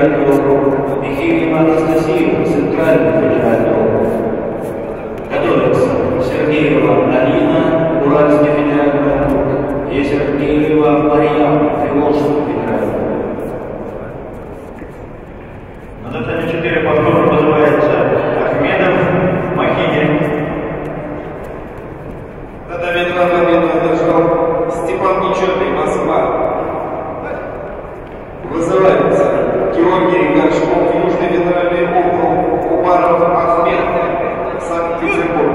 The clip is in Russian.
федеральный округ, Михеева Анастасия, Центральный федеральный округ. Готовится Сергеева Алина, Уральский федеральный округ, и Сергеева Марьяна, Приволжский федеральный округ. На татами 4 повтора вызывается Ахмедов, Махинин. На татами 2 победу одержал Степан Нечетный, Москва. Вызывается Георгий Горшков, Южный федеральный округ, Умаров Ахмед, Санкт-Петербург.